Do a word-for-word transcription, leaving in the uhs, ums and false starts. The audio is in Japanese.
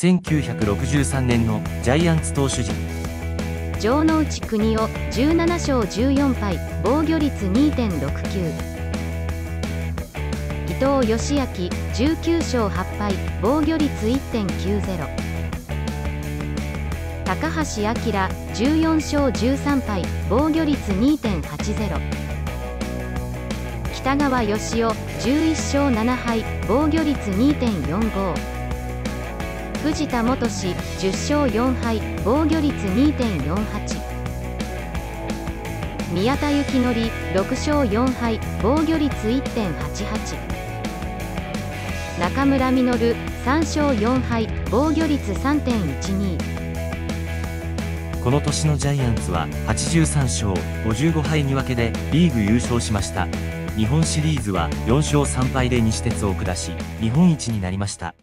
せんきゅうひゃくろくじゅうさんねんのジャイアンツ投手陣。 城之内邦夫じゅうななしょうじゅうよんぱい、防御率 にてんろくきゅう。伊藤義明じゅうきゅうしょうはっぱい、防御率 いってんきゅうゼロ。高橋明じゅうよんしょうじゅうさんぱい、防御率 にてんはちゼロ。北川義雄じゅういっしょうななはい、防御率 にてんよんご。藤田元志じゅっしょうよんはい、防御率 にてんよんはち。宮田幸則ろくしょうよんはい、防御率 いってんはちはち。中村稔さんしょうよんはい、防御率 さんてんいちに。 この年のジャイアンツははちじゅうさんしょうごじゅうごはいに分けでリーグ優勝しました。日本シリーズはよんしょうさんぱいで西鉄を下し日本一になりました。